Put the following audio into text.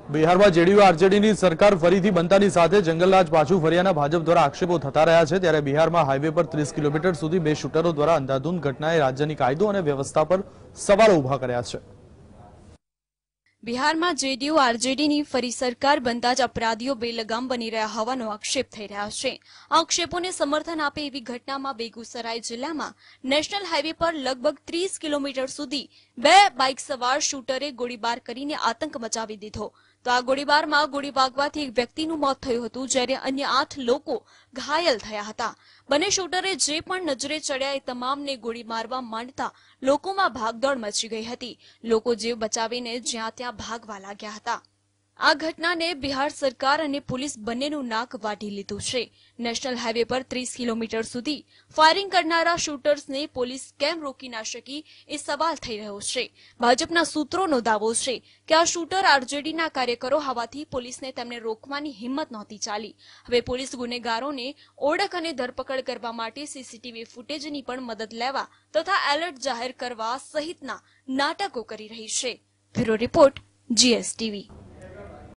બિહારમાં જેડીયુ આરજેડીની સરકાર ફરીથી બનતાની સાથે જંગલરાજ પાછું ફર્યાના ભાજપ દ્વારા આક્ષેપો થતા રહ્યા છે। ત્યારે બિહારમાં હાઈવે પર 30 કિલોમીટર સુધી બે શૂટરો દ્વારા અંધાધૂંધ ઘટનાએ રાજ્યની કાયદો અને વ્યવસ્થા પર સવાલો ઉભા કર્યા છે। બિહારમાં જેડીયુ આરજેડીની ફરી સરકાર બનતા જ અપરાધીઓ બેલગામ બની રહ્યા હોવાનો આક્ષેપ થઈ રહ્યા છે। આક્ષેપોને સમર્થન આપે એવી ઘટનામાં બેગુસરાય જિલ્લામાં નેશનલ હાઈવે પર લગભગ 30 કિલોમીટર સુધી બે બાઇક સવાર શૂટરે ગોળીબાર કરીને આતંક મચાવી દીધો। તો આ ગોળીબારમાં ગોળી વાગવાથી એક વ્યક્તિનું મોત થયું હતું, જ્યારે અન્ય 8 લોકો ઘાયલ થયા હતા। બંને શૂટરે જે પણ નજરે ચડ્યા એ તમામને ગોળી મારવા માંડતા લોકોમાં ભાગદોડ મચી ગઈ હતી। લોકો જીવ બચાવીને જ્યાં ત્યાં ભાગવા લાગ્યા હતા। આ ઘટનાને બિહાર સરકાર અને પોલીસ બંનેનું નાક વાઢી લીધું છે। નેશનલ હાઈવે પર 30 કિલોમીટર સુધી ફાયરિંગ કરનારા શૂટર્સને પોલીસ કેમ રોકી ના શકી એ સવાલ થઈ રહ્યો છે। ભાજપના સૂત્રોનો દાવો છે કે આ શૂટર આરજેડીના કાર્યકરો હોવાથી પોલીસને તેમને રોકવાની હિંમત નહોતી ચાલી। હવે પોલીસ ગુનેગારોને ઓળખ અને ધરપકડ કરવા માટે સીસીટીવી ફૂટેજની પણ મદદ લેવા તથા એલર્ટ જાહેર કરવા સહિતના નાટકો કરી રહી છે। Bureau report, GSTV।